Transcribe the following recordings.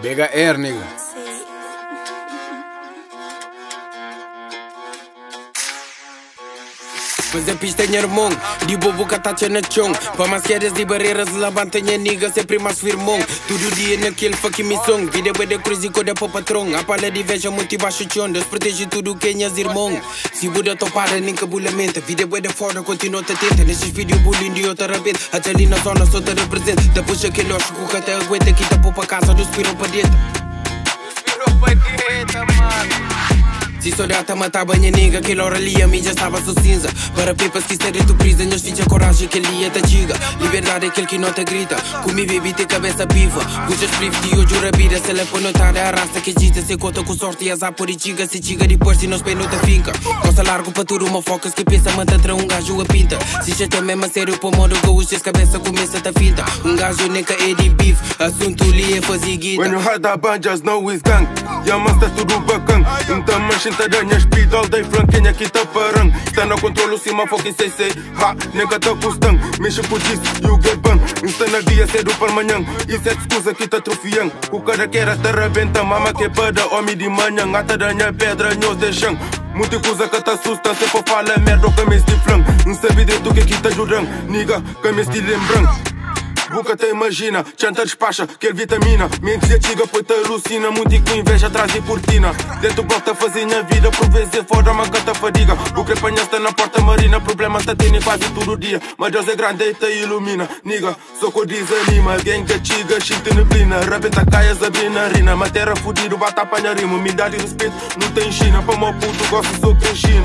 BHR, nigga. Fazer pista em irmão, de bobo catacha na chão. Para mais quedas de barreiras, levanta minha nigga, sempre mais firmão. Todo dia naquele fucking missão. Vida é de cruz e coda para patrão. A palha de inveja muito baixo chão. Deus protege tudo que é irmão. Se Buda topada, nem cabulamenta. Vida é de fora, continua atenta. Nesses vídeos bullying de outra repente. Até ali na zona só te representa. Depois aquele osso que até aguenta. Que tapou para casa, do espirou para dentro. Espirou para dentro, mano. Se olhar tá matar banha nega, aquela hora ali a mim já estava só cinza. Para pepas que serem tu prisa, nós finge a coragem que ali é ta giga. Liberdade é aquele que não te grita, comi baby tem cabeça piva. Puxa spliff de hoje a vida, se ela põe notar a raça que agita. Se conta com sorte e azar por ichiga, se chiga depois se nós bem não te finca. Costa largo para tudo uma focas que pensa manta tra um gajo a pinta. Se já tem mesmo a sério para modo gaúcho, as cabeça começa a finta. Um gajo nem que é de beef, assunto ali é fazer guita. When you had that band, just know it's gang. Ya masta tudo bacana, então mancha da speed all day flanquinha aqui tá parando. Está no controle, cima foca e sei ha, nega tá custando. Mexe por isso, you get bun. Está na dia cedo para manhã. Isso é escusa que tá trofiando. O cara que era te rebenta, mama que pada, homem de manhã. Ata da minha pedra, nós deixam. Muita coisa que tá assusta, se for fala merda ou camis de flan. Não sabe de tu que aqui tá jurando. Niga, camis de lembrando. Boca te imagina, chanta despacha, quer vitamina. Mente já chiga, pois te alucina. Muito com inveja atrás de cortina. Dentro gosta fazer minha vida, por vezes fora uma gata fadiga. Boca apanhaste na porta marina, problema tá tendo quase todo dia. Mas Deus é grande e te ilumina. Niga, soco desanima, alguém que chiga, chita neblina. Rabeta caias, abrir na rina. Matéria fudido, bata apanhar rima. Humildade e respeito, não tem China. Para meu puto, gosto sou crescina.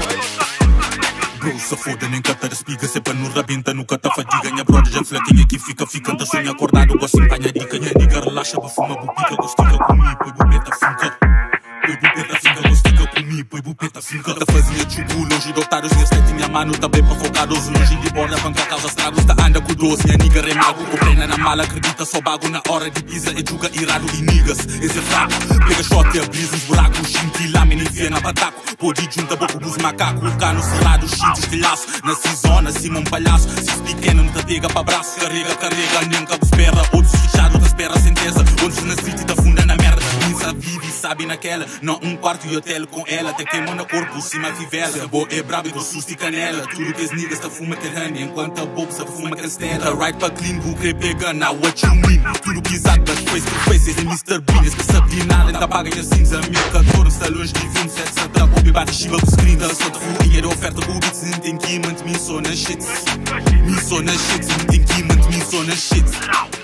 Bro, se foda, nem cata respiga. Sempre no rabenta, nunca tá fadiga. Minha brother já flequinha aqui fica. Anda sonha acordado, gosto de panha dica. Minha nigga relaxa, bafuma, bupica. Gostica comigo, põe bupeta finca. Põe bupeta finca, gostica comigo, põe bupeta finca. Tá fazia chugu, longe de otários. Minha sete, minha mano, tá bem provocados. Longe de borda, banca, causa estragos. Tá anda com doce, minha nigga remago. Comprena na mala, acredita, só bago na hora de pisa. E juga irado e niggas, esse é fraco. Pega shot e abrisa os buracos. Xinti, lâmina e fia na bataco. Pode junta boca dos macacos. Cano cerrado, xinti, estilhaço. Na zona, cima um palhaço. Se os pequeno não te pega pra braço. Carrega, nem cabo espera. Outros fechados, te espera sentença. Outros na street da funda na merda. Pensa, vive, sabe naquela. Não um quarto e hotel com ela. Até queimou na corpo, cima fivela. Se a boa é brabo, com susto e canela. Tudo que as niggas tá fuma terrânea. Enquanto a boca se fuma castela. Right pra clean, who crê pega, now what you mean? Tudo pisado, but face to face. É Mr. Bean, esse que sabe de nada. Ainda paga a cinza. Meu cantor, está longe de 27 Santa Bobi, bate chiva com screen. Da santa furinha de oferta com beats. Não tem que ir, mante-me só nas shits. Me só nas shits, não tem que ir, mante-me só nas shits.